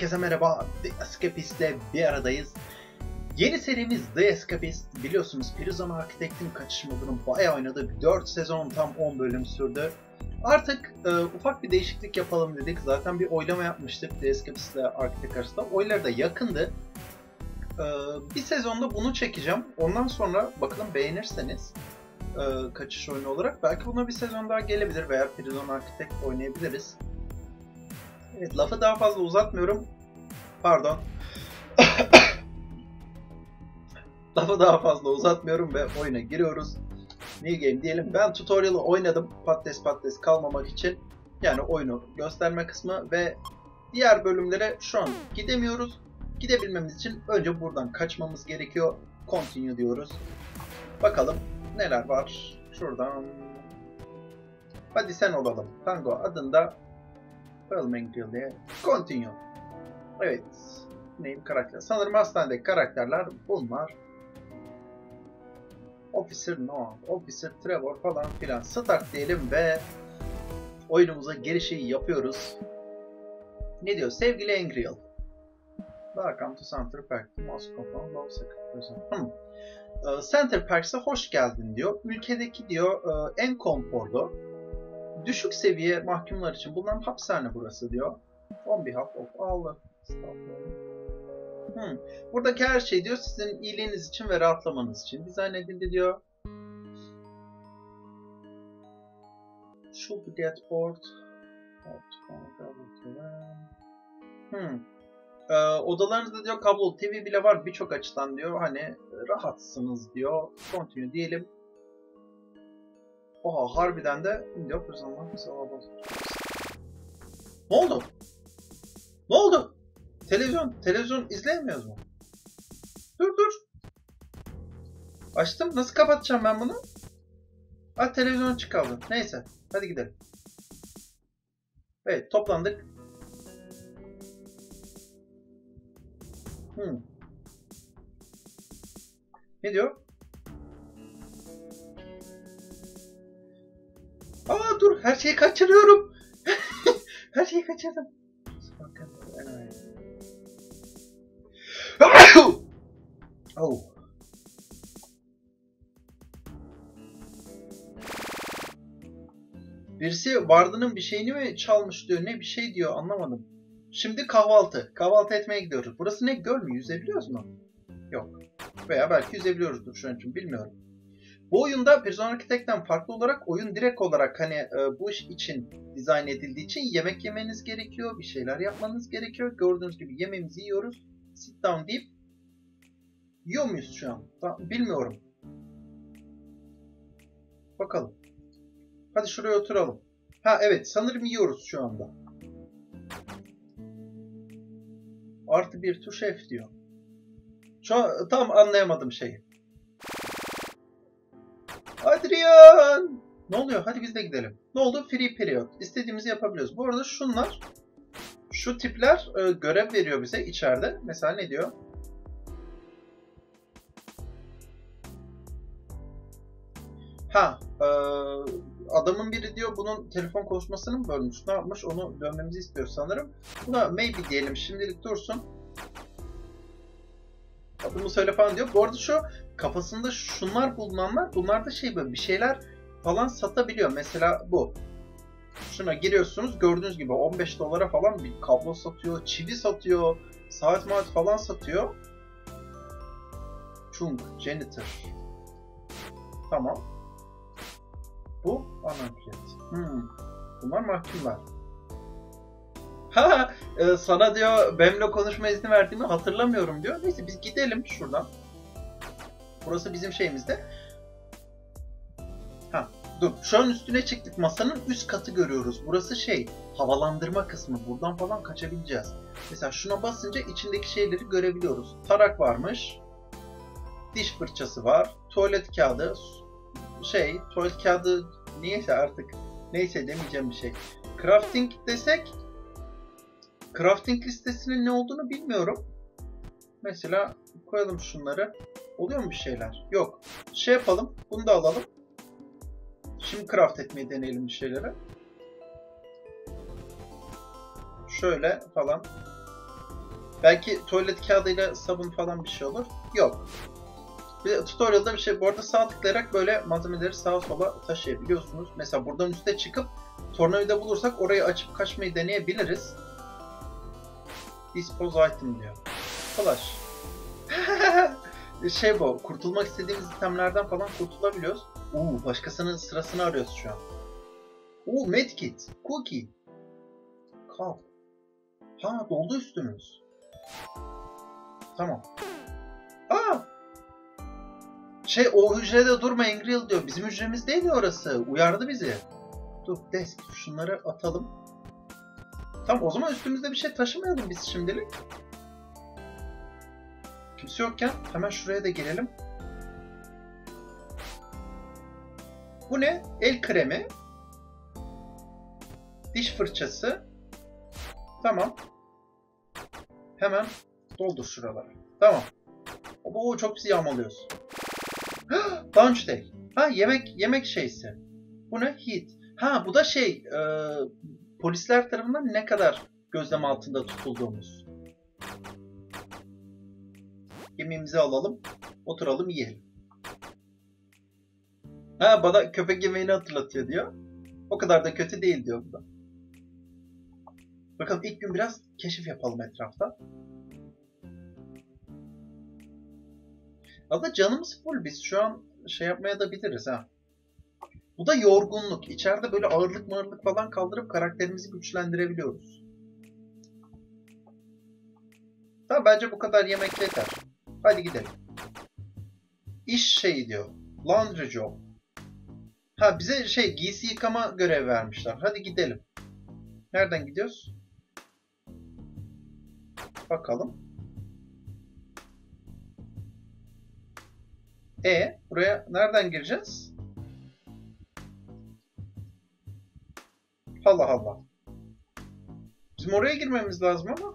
Herkese merhaba, The Escapist'le bir aradayız. Yeni serimiz The Escapist, biliyorsunuz Prison Architect'in kaçış modunu bayağı oynadı. 4 sezon tam 10 bölüm sürdü. Artık ufak bir değişiklik yapalım dedik. Zaten bir oylama yapmıştık The Escapist ile Architect arasında. Oylar da yakındı. Bir sezonda bunu çekeceğim. Ondan sonra bakalım beğenirseniz kaçış oyunu olarak belki buna bir sezon daha gelebilir veya Prison Architect oynayabiliriz. Evet, lafı daha fazla uzatmıyorum. Pardon. Lafı daha fazla uzatmıyorum ve oyuna giriyoruz. New game diyelim. Ben tutorial'ı oynadım patates kalmamak için. Yani oyunu gösterme kısmı ve diğer bölümlere şu an gidemiyoruz. Gidebilmemiz için önce buradan kaçmamız gerekiyor. Continue diyoruz. Bakalım neler var. Şuradan. Hadi sen olalım. Tango adında Pelmengil diye. Continue. Evet. Neyim karakter? Sanırım hastanedeki karakterler bunlar. Officer Noah, Officer Trevor falan filan. Start diyelim ve oyunumuza girişi yapıyoruz. Ne diyor? Sevgili Angriel. Welcome to Center Park. Moscow from Love Secretary. Center Park'a hoş geldin diyor. Ülkedeki diyor en konforlu, düşük seviye mahkumlar için bulunan hapishane burası diyor. On behalf of all the staff. Buradaki her şey diyor sizin iyiliğiniz için ve rahatlamanız için dizayn edildi diyor. Should be get bored. Odalarınızda diyor kablolu TV bile var birçok açıdan diyor. Hani rahatsınız diyor. Continue diyelim. Oha harbiden de diyor. Ne oldu? Ne oldu? Televizyon izleyemiyoruz mu? Dur. Açtım. Nasıl kapatacağım ben bunu? Televizyon açık kaldı. Neyse. Hadi gidelim. Evet. Toplandık. Ne diyor? Dur. Her şeyi kaçırıyorum. Her şeyi kaçırdım. Oh. Birisi vardının bir şeyini mi çalmış diyor. Ne bir şey diyor anlamadım. Şimdi kahvaltı. Kahvaltı etmeye gidiyoruz. Burası ne göl mü? Yüzebiliyoruz mu? Yok. Veya belki yüzebiliyoruzdur şu an için bilmiyorum. Bu oyunda Prison Architect'ten farklı olarak oyun direkt olarak hani bu iş için dizayn edildiği için yemek yemeniz gerekiyor. Bir şeyler yapmanız gerekiyor. Gördüğünüz gibi yemeğimizi yiyoruz. Sit down deyip yiyor muyuz şu an? Bilmiyorum. Bakalım. Hadi şuraya oturalım. Evet sanırım yiyoruz şu anda. Artı bir tuş F diyor. Şu an tam anlayamadım şeyi. Adrian! Ne oluyor? Hadi biz de gidelim. Ne oldu? Free period. İstediğimizi yapabiliyoruz. Bu arada şunlar, şu tipler görev veriyor bize içeride. Mesela ne diyor? Adamın biri diyor bunun telefon konuşmasını mı bölmüş? Ne yapmış? Onu dönmemizi istiyor sanırım. Buna maybe diyelim. Şimdilik dursun. Adımı söyle falan diyor. Bu arada şu kafasında şunlar bulunanlar, bunlar da şey böyle bir şeyler falan satabiliyor. Mesela bu. Şuna giriyorsunuz. Gördüğünüz gibi 15 dolara falan bir kablo satıyor. Çivi satıyor. Saat falan satıyor. Chung, janitor. Tamam. Bu anaklet. Bunlar mahkumlar. Sana diyor benimle konuşma izni verdiğimi hatırlamıyorum diyor. Neyse biz gidelim şuradan. Burası bizim şeyimizde. Dur. Şu an üstüne çıktık. Masanın üst katı görüyoruz. Burası havalandırma kısmı. Buradan falan kaçabileceğiz. Mesela şuna basınca içindeki şeyleri görebiliyoruz. Tarak varmış. Diş fırçası var. Tuvalet kağıdı. Tuvalet kağıdı neyse artık. Neyse demeyeceğim bir şey. Crafting desek. Crafting listesinin ne olduğunu bilmiyorum. Mesela koyalım şunları. Oluyor mu bir şeyler? Yok. Yapalım. Bunu da alalım. Şimdi craft etmeyi deneyelim bir şeylere. Şöyle falan. Belki tuvalet kağıdıyla sabun falan bir şey olur. Yok. Bir de tutorial'da bir şey. Bu arada sağ tıklayarak böyle malzemeleri sağa sola taşıyabiliyorsunuz. Mesela buradan üste çıkıp tornavida bulursak orayı açıp kaçmayı deneyebiliriz. Dispose item diyor. Flash. Şey bu. Kurtulmak istediğimiz itemlerden falan kurtulabiliyoruz. Başkasının sırasını arıyoruz şu an. Medkit. Cookie. Kal. Ha, doldu üstümüz. Tamam. O hücrede durma Angriel diyor. Bizim hücremiz değil ya orası. Uyardı bizi. Dur desk. Şunları atalım. Tamam, o zaman üstümüzde bir şey taşımayalım biz şimdilik. Kimse yokken hemen şuraya da girelim. Bu ne? El kremi. Diş fırçası. Tamam. Hemen doldur şuraları. Tamam. Çok pis yağmalıyoruz. Lunch day. Ha, yemek şeysi. Bu ne? Heat. Bu da polisler tarafından ne kadar gözlem altında tutulduğumuz. Yemeğimizi alalım. Oturalım yiyelim. Bana köpek yemeğini hatırlatıyor diyor. O kadar da kötü değil diyor bu da. Bakalım ilk gün biraz keşif yapalım etrafta. Aslında canımız full, biz şu an yapmaya da biliriz ha. Bu da yorgunluk. İçeride böyle ağırlık falan kaldırıp karakterimizi güçlendirebiliyoruz. Tamam, bence bu kadar yemek yeter. Hadi gidelim. İş diyor. Laundry job. Bize giysi yıkama görevi vermişler. Hadi gidelim. Nereden gidiyoruz? Bakalım. Buraya nereden gireceğiz? Allah Allah. Bizim oraya girmemiz lazım ama.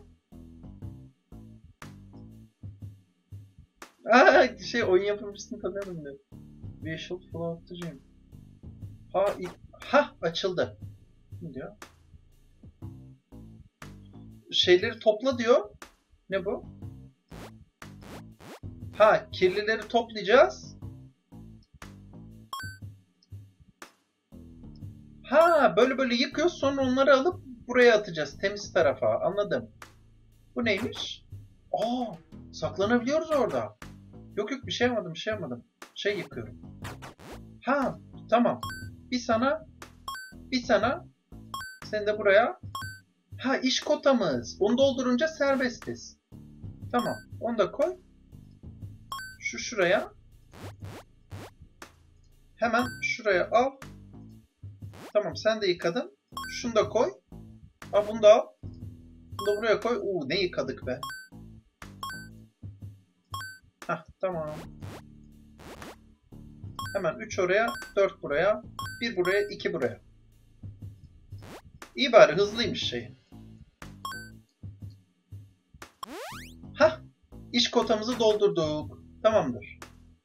Oyun yapımcısını tanıyorum diyor. Visual Flow diyeceğim. Açıldı. Ne diyor? Şeyleri topla diyor. Ne bu? Kirlileri toplayacağız. Böyle yıkıyoruz, sonra onları alıp buraya atacağız. Temiz tarafa. Anladım. Bu neymiş? Saklanabiliyoruz orada. Yok bir şey yapmadım. Yıkıyorum. Tamam. Bir sana. Sen de buraya. İş kotamız. Onu doldurunca serbestiz. Tamam. Onu da koy. Şuraya. Hemen şuraya al. Tamam, sen de yıkadın. Şunu da koy. Bunu da al. Bunu da buraya koy. Ne yıkadık be. Tamam. Hemen 3 oraya, 4 buraya, 1 buraya, 2 buraya. İyi bari, hızlıymış İş kotamızı doldurduk. Tamamdır.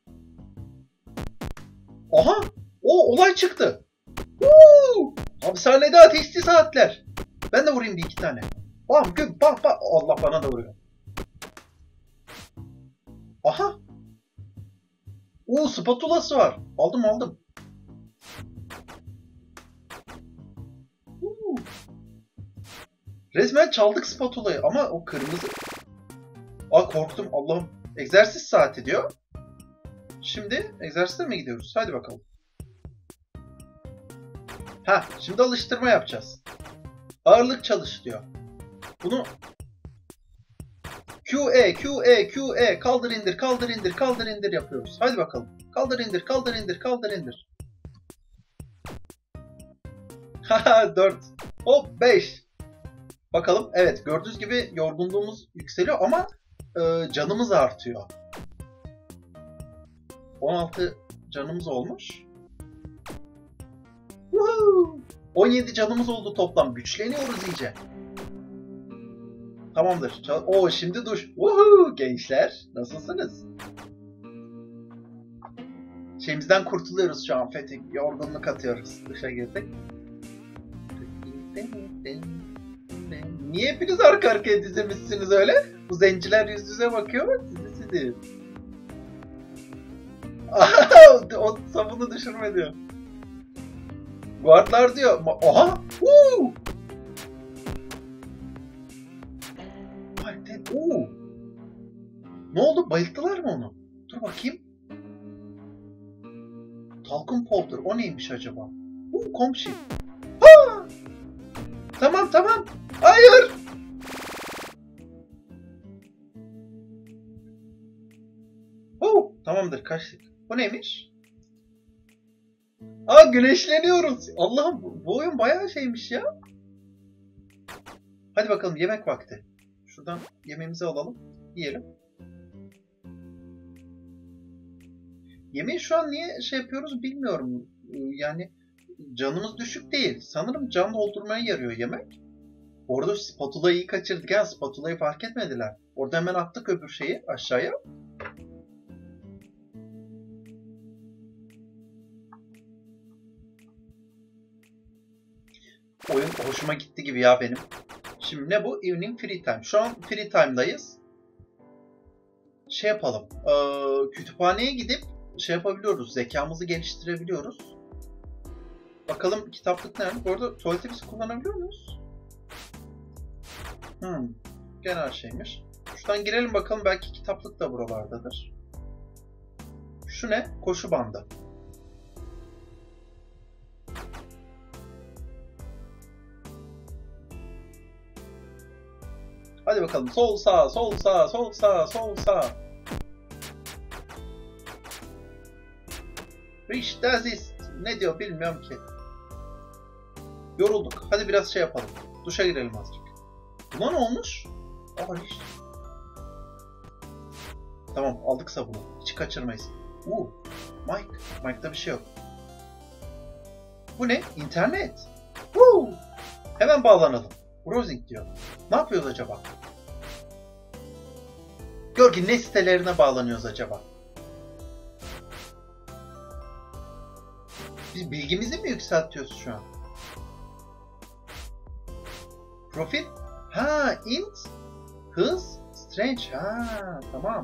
Olay çıktı. Hapishanede ateşli saatler. Ben de vurayım bir iki tane. Allah bana da vuruyor. Spatulası var. Aldım. Resmen çaldık spatulayı ama o kırmızı. Korktum Allah'ım. Egzersiz saati diyor. Şimdi egzersize mi gidiyoruz? Hadi bakalım. Şimdi alıştırma yapacağız. Ağırlık çalış diyor. Bunu QE kaldır indir yapıyoruz. Hadi bakalım. Kaldır indir. 4. 5. Bakalım. Evet, gördüğünüz gibi yorgunluğumuz yükseliyor ama canımız artıyor. 16 canımız olmuş. 17 canımız oldu toplam. Güçleniyoruz iyice. Tamamdır. Şimdi duş. Gençler, nasılsınız? Şeyimizden kurtuluyoruz şu an. Yorgunluk atıyoruz. Duşa girdik. Niye hepiniz arka arkaya dizilmişsiniz öyle? Bu zenciler yüz yüze bakıyor. Sizi. O sabunu düşürme diyor. Guardlar diyor. Aha! Woo! Ne oldu? Bayılttılar mı onu? Dur bakayım. Talcum powder. O neymiş acaba? Komşu. Ha! Tamam. Hayır. Tamamdır. Kaçtık. Bu neymiş? Güneşleniyoruz. Allah'ım bu oyun bayağı şeymiş ya. Hadi bakalım yemek vakti. Şuradan yemeğimizi alalım. Yiyelim. Yemeği şu an niye şey yapıyoruz bilmiyorum. Yani canımız düşük değil. Sanırım can doldurmaya yarıyor yemek. Orada spatula'yı iyi kaçırdık. Yani spatula'yı fark etmediler. Orada hemen attık öbür şeyi aşağıya. Oyun hoşuma gitti gibi ya benim. Şimdi ne bu? Evening Free Time. Şu an Free Time'dayız. Şey yapalım. Kütüphaneye gidip şey yapabiliyoruz. Zekamızı geliştirebiliyoruz. Bakalım kitaplık nerede? Bu arada tuvaleti biz kullanabiliyor muyuz? Genel şeymiş. Şuradan girelim bakalım. Belki kitaplık da buralardadır. Şu ne? Koşu bandı. Hadi bakalım. Sol sağ, sol sağ, sol sağ, sol sağ. Reach desist. Ne diyor bilmiyorum ki. Yorulduk. Hadi biraz şey yapalım. Duşa girelim azıcık. Buna ne olmuş? Reach. Tamam aldık sabunu. Hiç kaçırmayız. Mike'da bir şey yok. Bu ne? İnternet. Hemen bağlanalım. Browsing diyor. Ne yapıyoruz acaba? Gör ki ne sitelerine bağlanıyoruz acaba? Biz bilgimizi mi yükseltiyoruz şu an? Profil? Int. Hız. Strange. Tamam.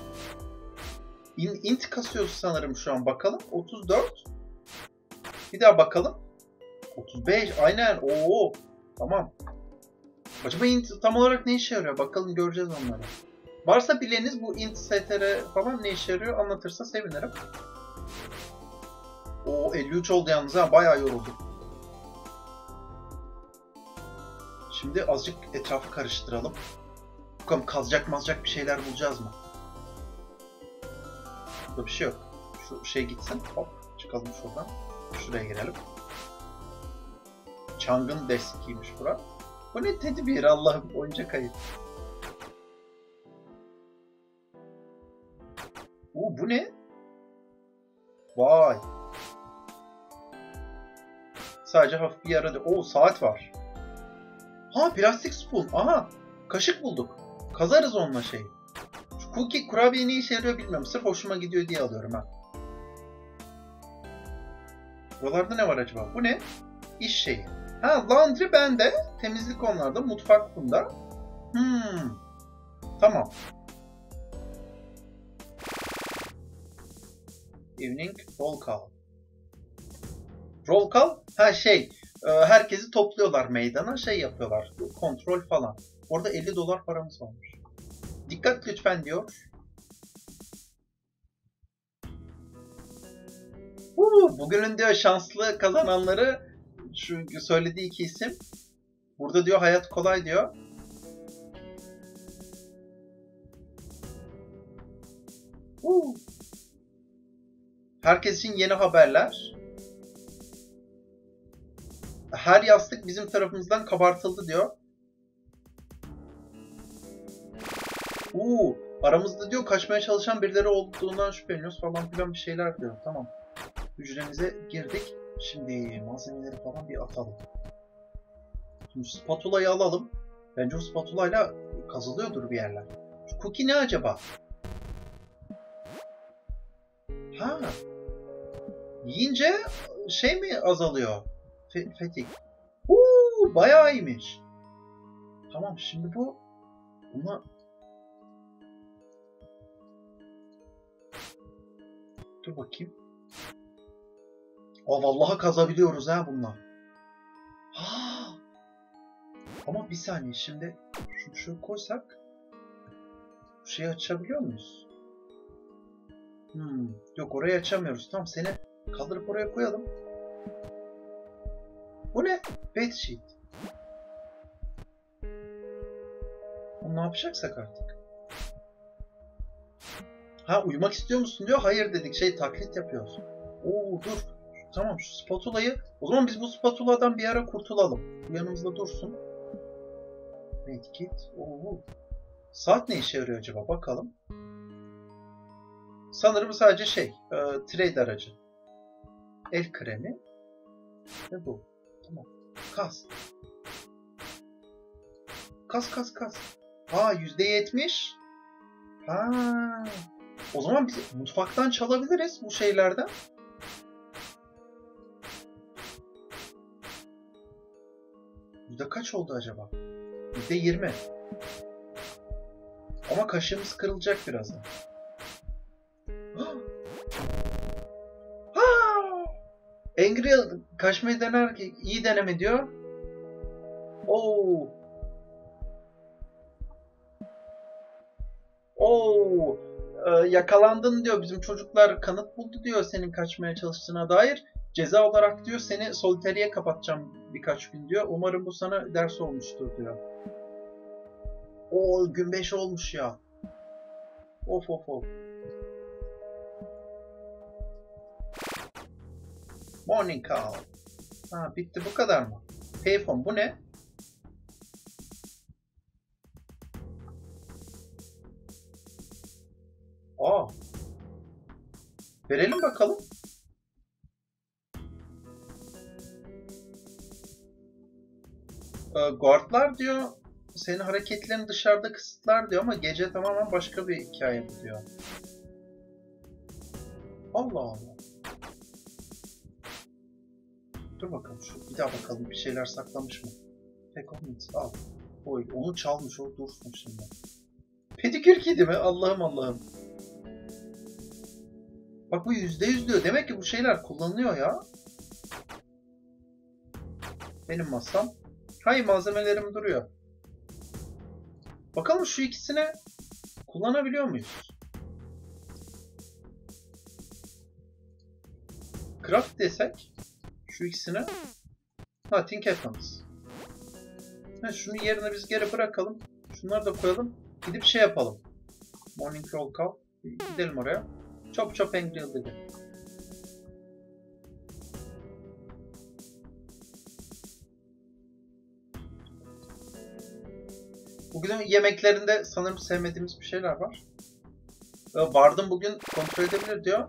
Int kasıyoruz sanırım şu an. Bakalım. 34. Bir daha bakalım. 35. Aynen. Tamam. Acaba int tam olarak ne işe yarıyor? Bakalım göreceğiz onları. Varsa bileniz bu int str falan ne işe yarıyor anlatırsa sevinirim. 53 oldu yalnız ha. Bayağı yoruldum. Şimdi azıcık etrafı karıştıralım. Bakalım kazacak bir şeyler bulacağız mı? Burada bir şey yok. Şu şey gitsin. Hop çıkalım şuradan. Şuraya girelim. Chang'ın deskiymiş bura. Bu ne teddy bear Allah'ım oyuncak ayı. Bu ne? Vay. Sadece hafif bir yara. Saat var. Plastik spoon. Aha. Kaşık bulduk. Kazarız onunla şeyi. Şu cookie kurabiye ne işe yarıyor bilmiyorum. Sırf hoşuma gidiyor diye alıyorum ha. Buralarda ne var acaba? Bu ne? İş şeyi. Laundry bende. Temizlik onlarda. Mutfak bunda. Tamam. Evening roll call. Roll call? Herkesi topluyorlar meydana. Şey yapıyorlar. Kontrol falan. Orada $50 paramız olmuş. Dikkat lütfen diyor. Bugünün diyor şanslı kazananları şu söylediği iki isim. Burada diyor hayat kolay diyor. Herkes için yeni haberler. Her yastık bizim tarafımızdan kabartıldı diyor. Aramızda diyor kaçmaya çalışan birileri olduğundan şüpheleniyoruz falan filan bir şeyler diyor. Tamam. Hücremize girdik. Şimdi malzemeleri falan bir atalım. Şimdi spatula'yı alalım. Bence o spatulayla kazılıyordur bir yerler. Şu cookie ne acaba? Yiyince şey mi azalıyor? Fetik. Bayağı iyiymiş. Tamam şimdi buna dur bakayım. Aa vallahi kazabiliyoruz ha bunlar. Ha! Ama bir saniye şimdi şunu koysak bu şeyi açabiliyor muyuz? Yok orayı açamıyoruz. Tamam seni kaldırıp oraya koyalım. Bu ne? Bedsheet. Onu ne yapacaksak artık. Ha uyumak istiyor musun diyor. Hayır dedik. Taklit yapıyoruz. Oo dur. Tamam şu spatulayı. O zaman biz bu spatuladan bir ara kurtulalım. Bu yanımızda dursun. Medkit. Oo. Saat ne işe yarıyor acaba? Bakalım. Sanırım sadece trade aracı. El kremi. Ve bu. Tamam. Kas. Kas. Aa %70. Ha. O zaman biz mutfaktan çalabiliriz bu şeylerden. Yüzde kaç oldu acaba? %20. Ama kaşığımız kırılacak birazdan. Angry kaçmayı dener ki iyi deneme diyor. Oo. Yakalandın diyor. Bizim çocuklar kanıt buldu diyor senin kaçmaya çalıştığına dair. Ceza olarak diyor seni soliteriye kapatacağım birkaç gün diyor. Umarım bu sana ders olmuştur diyor. Gün 5 olmuş ya. Of. Morning call. Ha bitti bu kadar mı? Payphone bu ne? Verelim bakalım. Guardlar diyor senin hareketlerini dışarıda kısıtlar diyor ama gece tamamen başka bir hikaye bu diyor. Allah. Dur bakalım bir daha bakalım bir şeyler saklamış mı? Tek al. Onu çalmış o dursun şimdi. Pedikür kedi mi? Allah'ım. Bak bu %100 diyor. Demek ki bu şeyler kullanılıyor ya. Benim masam. Hayır malzemelerim duruyor. Bakalım şu ikisini kullanabiliyor muyuz? Craft desek şu ikisini nothing happens. Şunu yerine biz geri bırakalım. Şunları da koyalım. Gidip yapalım. Morning roll call. Gidelim oraya. Çok angry dedi. Bugün yemeklerinde sanırım sevmediğimiz bir şeyler var. Vardım bugün kontrol edebilir diyor.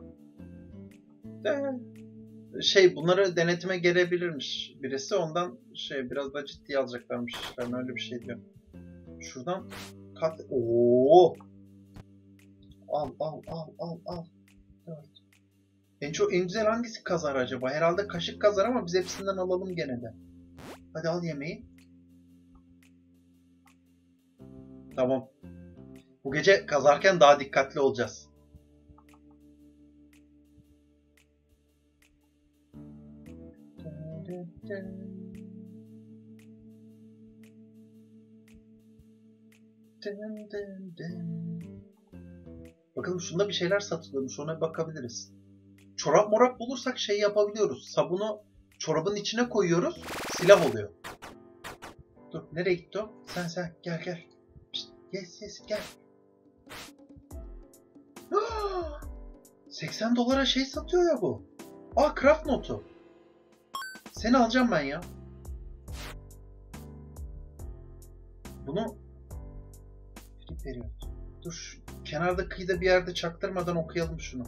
Bunları denetime gelebilirmiş birisi. Ondan biraz da ciddiye alacaklarmış işlerini. Öyle bir şey diyor. Şuradan kat... Ooo! Al. Evet. En güzel hangisi kazar acaba? Herhalde kaşık kazar ama biz hepsinden alalım gene de. Hadi al yemeği. Tamam. Bu gece kazarken daha dikkatli olacağız. Bakalım şunda bir şeyler satılıyormuş. Ona bakabiliriz. Çorap morap bulursak yapabiliyoruz. Sabunu çorabın içine koyuyoruz. Silah oluyor. Dur nereye gitti o? Sen gel. Pişt, yes gel. 80 dolara satıyor ya bu. Craft notu. Seni alacağım ben ya. Bunu veriyor. Dur kenarda kıyıda bir yerde çaktırmadan okuyalım şunu.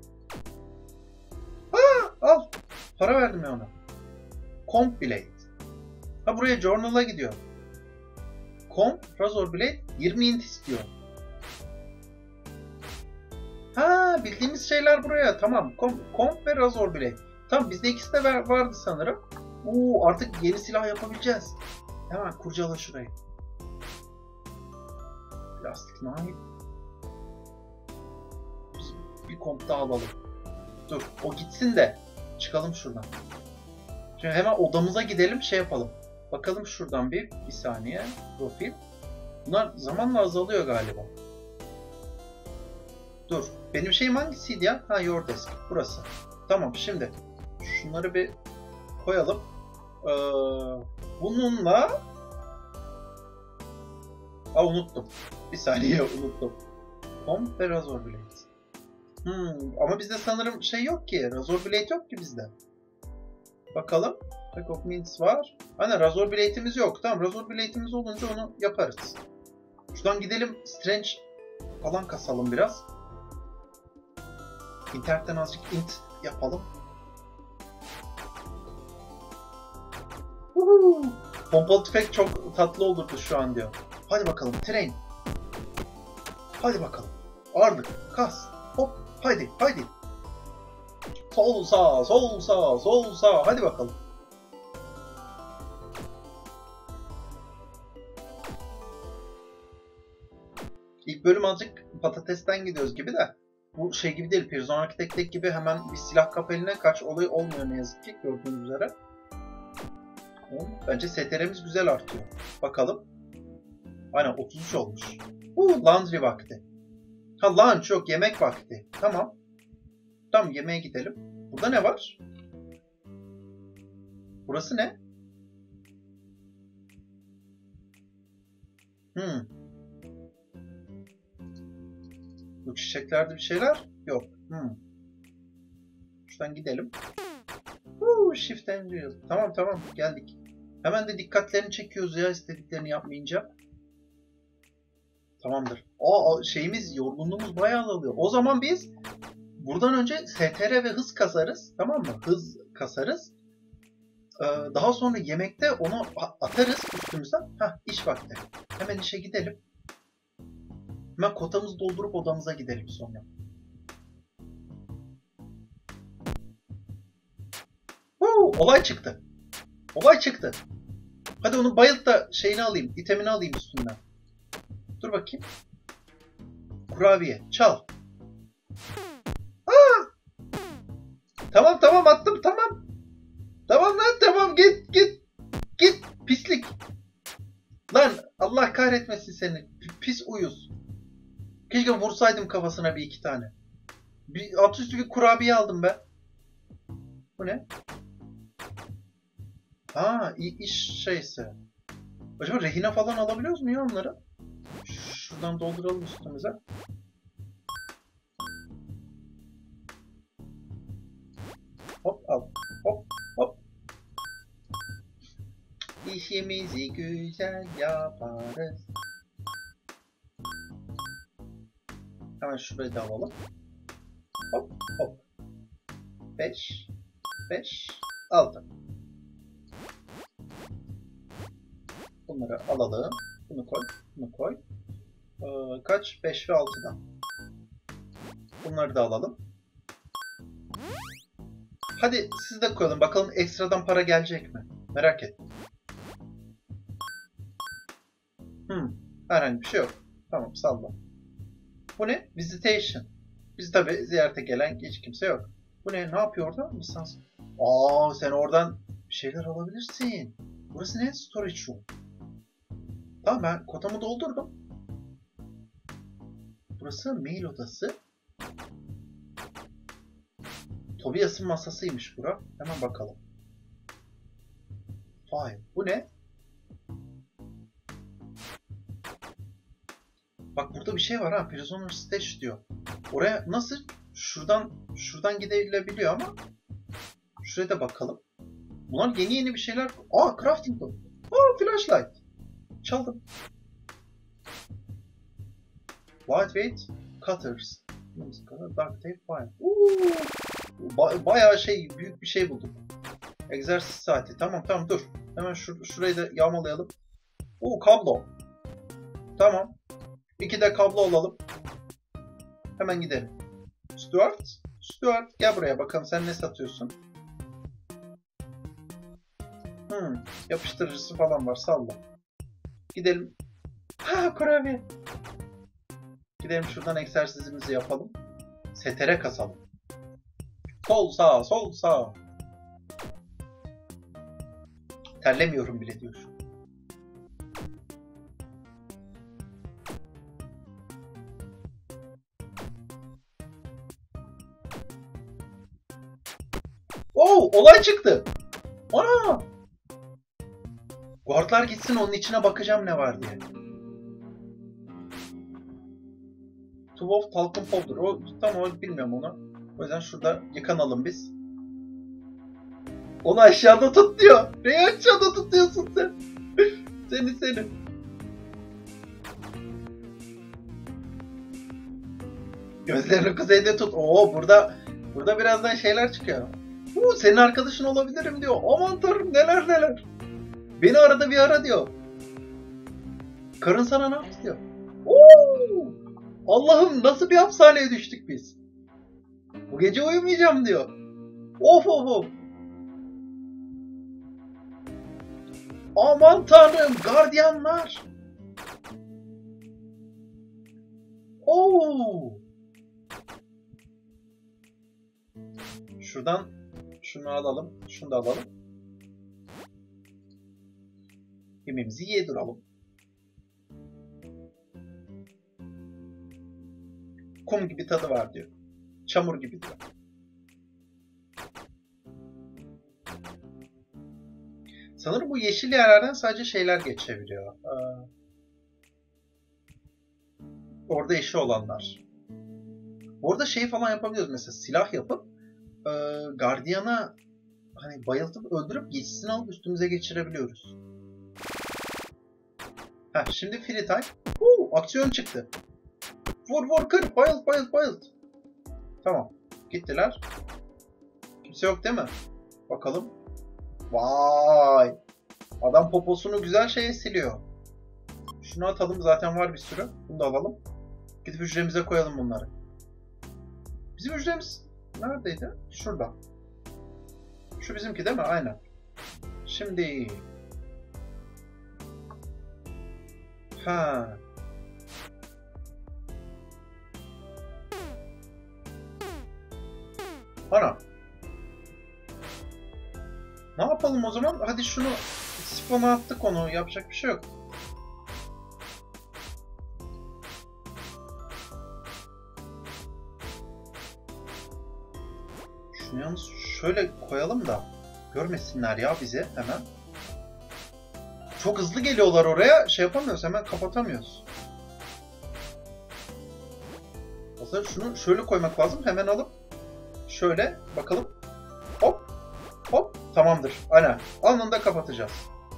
Al. Para verdim ya ona. Comb Blade. Buraya Journal'a gidiyor. Comb, Razor Blade 20 int istiyor. Bildiğimiz şeyler buraya. Tamam. Comb ve Razor Blade. Tamam bizde ikisi de vardı sanırım. Artık yeni silah yapabileceğiz. Hemen kurcala şurayı. Plastik Knife. Biz bir komp daha alalım. Dur o gitsin de çıkalım şuradan. Şimdi hemen odamıza gidelim şey yapalım. Bakalım şuradan bir saniye. Profil. Bunlar zamanla azalıyor galiba. Dur. Benim şeyim hangisiydi ya? Ha, Your Desk. Burası. Tamam şimdi. Şunları bir koyalım. Bununla... unuttum. Bir saniye unuttum. Comp ve Razor Blade. Ama bizde sanırım şey yok ki. Razor Blade yok ki bizde. Bakalım. Pack of Mints var. Aynen Razor Blade'imiz yok. Tamam Razor Blade'imiz olunca onu yaparız. Şuradan gidelim. Strange falan kasalım biraz. İnternetten azıcık int yapalım. Pompalı tüfek çok tatlı olurdu şu an diyor. Hadi bakalım train. Hadi bakalım. Ağırlık, kas, hop, haydi. Sol sağ, sol sağ, sol sağ. Hadi bakalım. İlk bölüm azıcık patatesten gidiyoruz gibi de. Bu şey gibi değil. Prison Architect'teki gibi hemen bir silah kap eline kaç olayı olmuyor ne yazık ki gördüğünüz üzere. Bence STR'miz güzel artıyor. Bakalım. Aynen 33 olmuş. Laundry vakti. Ha lunch yok yemek vakti. Tamam. Tamam yemeğe gidelim. Burada ne var? Burası ne? Bu çiçeklerde bir şeyler yok. Şuradan gidelim. Shift Angel. Tamam geldik. Hemen de dikkatlerini çekiyoruz ya istediklerini yapmayınca. Tamamdır. Şeyimiz yorgunluğumuz bayağı azalıyor. O zaman biz buradan önce STR ve hız kasarız. Tamam mı? Hız kasarız. Daha sonra yemekte onu atarız üstümüzden. İş vakti. Hemen işe gidelim. Hemen kotamızı doldurup odamıza gidelim sonra. Olay çıktı. Hadi onu bayılt da şeyini alayım. İtemini alayım üstünden. Dur bakayım. Kurabiye. Çal. Tamam attım tamam. Tamam lan tamam git. Pislik. Lan Allah kahretmesin seni. Pis uyuz. Keşke vursaydım kafasına bir iki tane. Altüstü bir kurabiye aldım ben. Bu ne? İş şeysi. Acaba rehine falan alabiliyoruz mu ya onları? Şuradan dolduralım üstümüze. Hop al. Hop. İşimizi güzel yaparız. Hemen şurayı da alalım. Hop. 5 6. Bunları alalım. Bunu koy. Kaç? 5 ve 6'dan. Bunları da alalım. Hadi siz de koyalım. Bakalım ekstradan para gelecek mi? Merak ettim. Herhangi bir şey yok. Tamam salla. Bu ne? Visitation. Biz tabi ziyarete gelen hiç kimse yok. Bu ne? Ne yapıyor orada? Lisans. Sen oradan bir şeyler alabilirsin. Burası ne? Storage room. Tamam ben kotamı doldurdum. Burası mail odası. Tobias'ın masasıymış bura. Hemen bakalım. File. Bu ne? Bak burada bir şey var ha. Prisoner Stash diyor. Oraya nasıl? Şuradan gidilebiliyor ama şuraya da bakalım. Bunlar yeni bir şeyler. Crafting tool. Flashlight. Çaldım. Lightweight cutters. Dark tape fine. Bayağı büyük bir şey buldum. Egzersiz saati. Tamam dur. Hemen şurayı da yağmalayalım. Kablo. Tamam. 2 de kablo alalım. Hemen gidelim. Stuart gel buraya bakalım sen ne satıyorsun. Yapıştırıcısı falan var salla. Gidelim. Kurabiye. Gidelim şuradan egzersizimizi yapalım. Setere kasalım. Sol sağ, sol sağ. Terlemiyorum bile diyor. Oo, olay çıktı. Ana! Guardlar gitsin, onun içine bakacağım ne var diye. Twelve Talcum Powder. O tam olarak bilmiyorum onu. O yüzden şurada yıkanalım biz. Onu aşağıda tut diyor. Neyi aşağıda tutuyorsun sen? Seni. Gözlerini kuzeyde tut. Oo, burada birazdan şeyler çıkıyor. Senin arkadaşın olabilirim diyor. Aman tanrım, neler. Beni arada bir ara diyor. Karın sana ne yaptı diyor. Oo! Allah'ım, nasıl bir hapishaneye düştük biz. Bu gece uyumayacağım diyor. Of. Aman tanrım, gardiyanlar. Oo! Şuradan şunu alalım, şunu da alalım. Yemeğimizi yediralım. Kum gibi tadı var diyor. Çamur gibi diyor. Sanırım bu yeşil yerlerden sadece şeyler geçebiliyor. Orada eşi olanlar. Orada şey falan yapabiliyoruz, mesela silah yapıp gardiyana hani bayıltıp öldürüp giysisini alıp üstümüze geçirebiliyoruz. Şimdi free time. Aksiyon çıktı. Vur kır, bayılt. Tamam, gittiler. Kimse yok değil mi? Bakalım. Vay! Adam poposunu güzel şeye siliyor. Şunu atalım, zaten var bir sürü. Bunu da alalım. Gidip hücremize koyalım bunları. Bizim hücremiz neredeydi? Şurada. Şu bizimki değil mi? Aynen. Şimdi... Ana. Ne yapalım o zaman? Hadi şunu sifona attık, onu. Yapacak bir şey yok. Şunu yalnız şöyle koyalım da görmesinler ya bizi hemen. Çok hızlı geliyorlar oraya. Şey yapamıyoruz. Hemen kapatamıyoruz. Aslında şunu şöyle koymak lazım. Hemen alıp şöyle bakalım. Hop. Tamamdır. Aynen. Anında kapatacağız.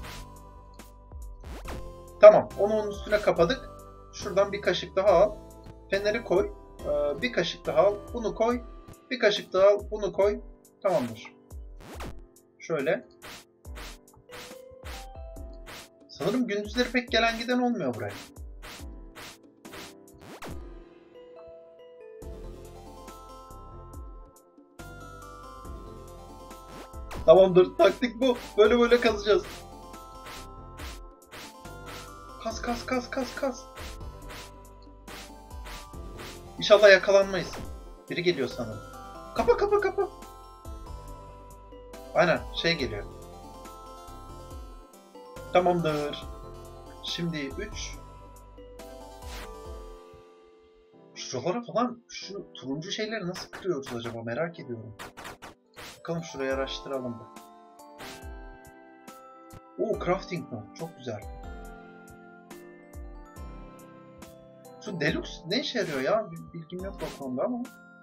Tamam. Onu onun üstüne kapadık. Şuradan bir kaşık daha al. Feneri koy. Bir kaşık daha al. Bunu koy. Bir kaşık daha al. Bunu koy. Tamamdır. Şöyle. Sanırım gündüzleri pek gelen giden olmuyor buraya. Tamamdır. Taktik bu. Böyle kazacağız. Kas. İnşallah yakalanmayız. Biri geliyor sanırım. Kapa. Aynen. Şey geliyor. Tamamdır. Şimdi 3. Şuralara falan şu turuncu şeyleri nasıl kırıyoruz acaba, merak ediyorum. Bakalım, şurayı araştıralım da. Crafting mı? Çok güzel. Şu Deluxe ne işe yarıyor ya? Bilgim yok o konuda ama.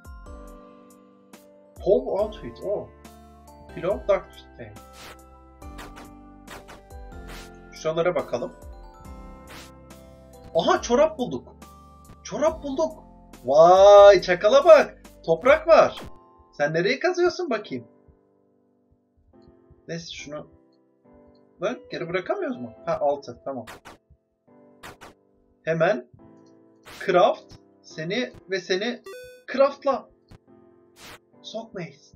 Pole Outfit. Pillow Dark Fit. Şuralara bakalım. Aha, çorap bulduk. Vay, çakala bak. Toprak var. Sen nereye kazıyorsun bakayım? Neyse, şunu geri bırakamıyoruz mu? Altı. Tamam. Hemen craft seni ve seni craftla. Sokmayız.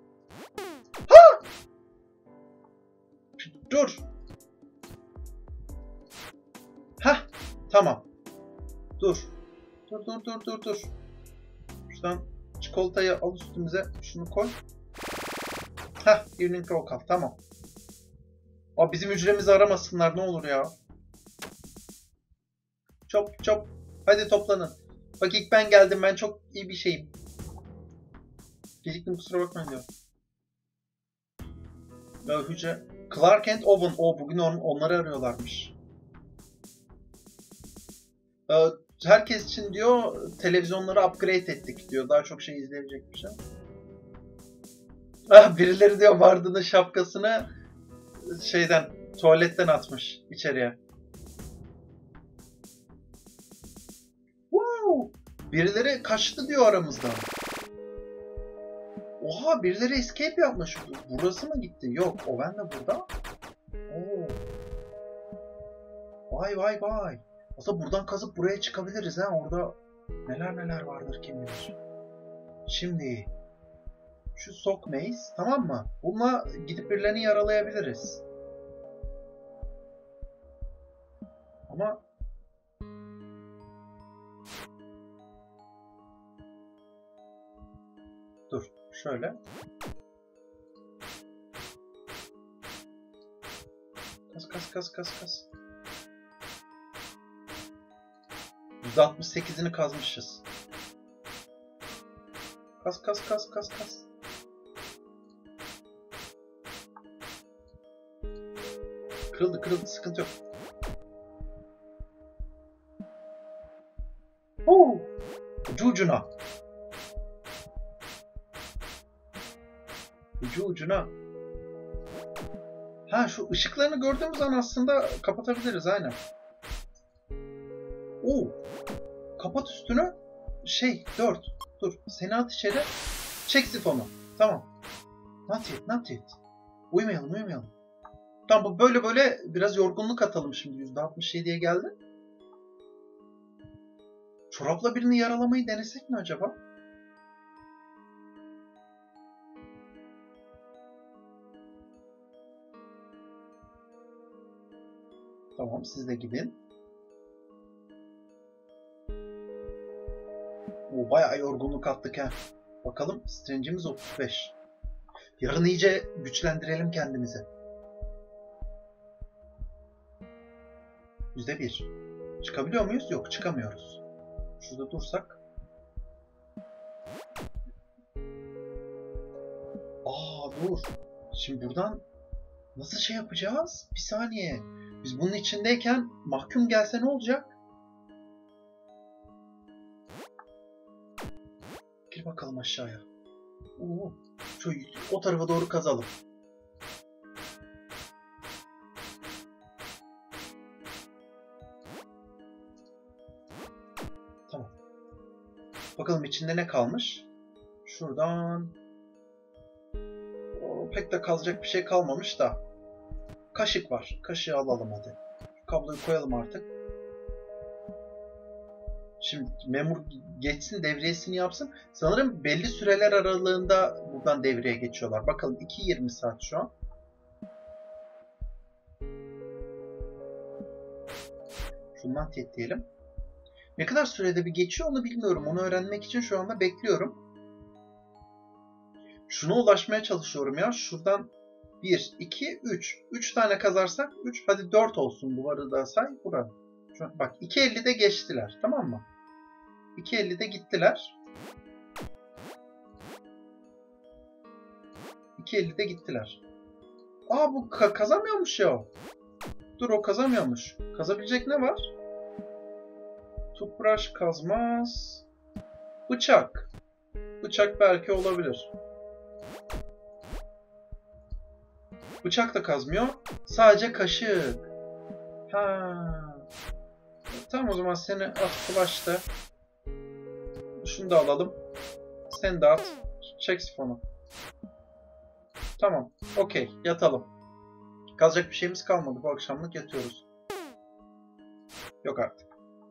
Dur. Tamam. Dur. Dur. Şuradan çikolatayı al üstümüze. Şunu koy. Heh, evening local. Tamam. Aa, bizim hücremizi aramasınlar ne olur ya. Çop. Hadi toplanın. Bak ilk ben geldim. Ben çok iyi bir şeyim. Geciktim kusura bakmayın diyor. Ya hücre. Clark and Owen. Bugün onları arıyorlarmış. Herkes için diyor televizyonları upgrade ettik diyor. Daha çok şey izleyebilecekmiş ha. Birileri diyor Varda'nın şapkasını tuvaletten atmış içeriye. Wow! Birileri kaçtı diyor aramızdan. Oha, birileri escape yapmış. Burası mı gitti? Yok, Owen de burada. Oo. Vay. Aslında buradan kazıp buraya çıkabiliriz ha. Orada neler vardır kim bilir. Şimdi şu Sock Maze, tamam mı? Bununla gidip birilerini yaralayabiliriz. Ama dur, şöyle. Kas. %68'ini kazmışız. Kas. Kırıldı, sıkıntı yok. Ucu ucuna. Ha, şu ışıklarını gördüğümüz an aslında kapatabiliriz aynen. Kapat üstünü. 4. Dur. Seni at içeri. Çek sifonu. Tamam. Not yet. Uyumayalım. Tamam, böyle biraz yorgunluk atalım şimdi. %67'ye geldi. Çorapla birini yaralamayı denesek mi acaba? Tamam, siz de gidin. Bayağı yorgunluk attık ha. Bakalım, Strange'imiz 35. Yarın iyice güçlendirelim kendimizi. %1. Çıkabiliyor muyuz? Yok, çıkamıyoruz. Şurada dursak. Dur. Şimdi buradan nasıl şey yapacağız? Bir saniye. Biz bunun içindeyken mahkum gelse ne olacak? Gir bakalım aşağıya. O tarafa doğru kazalım. Tamam. Bakalım içinde ne kalmış? Şuradan. Pek de kazacak bir şey kalmamış da. Kaşık var. Kaşığı alalım hadi. Kabloyu koyalım artık. Şimdi memur geçsin, devriyesini yapsın. Sanırım belli süreler aralığında buradan devreye geçiyorlar. Bakalım 2:20 saat şu an. Şundan diyelim. Ne kadar sürede bir geçiyor onu bilmiyorum. Onu öğrenmek için şu anda bekliyorum. Şuna ulaşmaya çalışıyorum ya. Şuradan 1, 2, 3. 3 tane kazarsak 3. Hadi 4 olsun. Duvarı da say. Buranın. Bak 2:50'de geçtiler. Tamam mı? 2:50'de gittiler. 2:50'de gittiler. Bu kazamıyormuş ya o. Dur, o kazamıyormuş. Kazabilecek ne var? Toothbrush kazmaz. Bıçak. Bıçak belki olabilir. Bıçak da kazmıyor. Sadece kaşık. Tamam, o zaman seni at flash'ta. Şunu da alalım. Sen de at. Çek sifonu. Tamam. Okey. Yatalım. Kazacak bir şeyimiz kalmadı. Bu akşamlık yatıyoruz. Yok artık.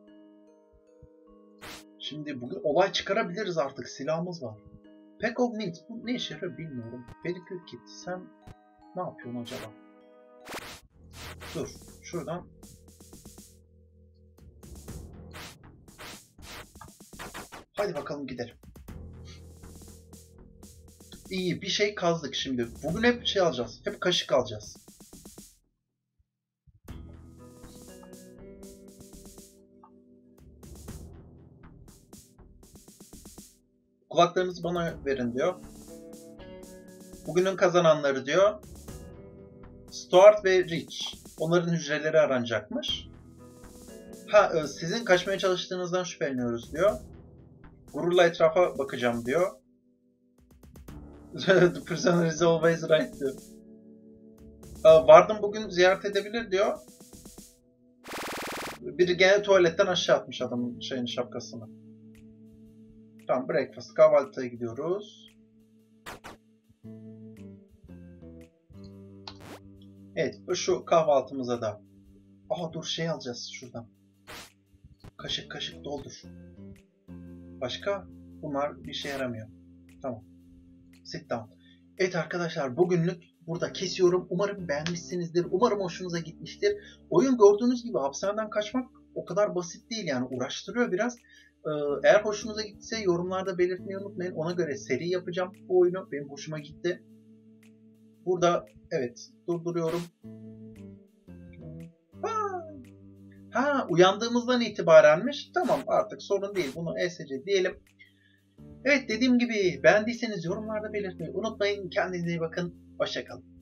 Şimdi bugün olay çıkarabiliriz artık. Silahımız var. Pack of Mint. Bu ne işe yarıyor bilmiyorum. Pedikür kit. Sen ne yapıyorsun acaba? Dur. Şuradan. Hadi bakalım gidelim. İyi bir şey kazdık şimdi. Bugün hep şey alacağız. Hep kaşık alacağız. Kulaklarınızı bana verin diyor. Bugünün kazananları diyor. Stuart ve Rich. Onların hücreleri aranacakmış. Sizin kaçmaya çalıştığınızdan şüpheleniyoruz diyor. Gururla etrafa bakacağım diyor. The prisoner is always right diyor. Warden bugün ziyaret edebilir diyor. Biri gene tuvaletten aşağı atmış adamın şapkasını. Tamam, breakfast. Kahvaltıya gidiyoruz. Evet, şu kahvaltımıza da. Dur şey alacağız şuradan. Kaşık kaşık doldur. Başka? Bunlar bir şey yaramıyor. Tamam. Sit down. Evet arkadaşlar, bugünlük burada kesiyorum. Umarım beğenmişsinizdir. Umarım hoşunuza gitmiştir. Oyun gördüğünüz gibi hapishaneden kaçmak o kadar basit değil yani, uğraştırıyor biraz. Eğer hoşunuza gittiyse yorumlarda belirtmeyi unutmayın. Ona göre seri yapacağım bu oyunu. Benim hoşuma gitti. Burada evet durduruyorum. Uyandığımızdan itibarenmiş. Tamam, artık sorun değil. Bunu ESC diyelim. Evet, dediğim gibi beğendiyseniz yorumlarda belirtmeyi unutmayın. Kendinize iyi bakın. Hoşça kalın.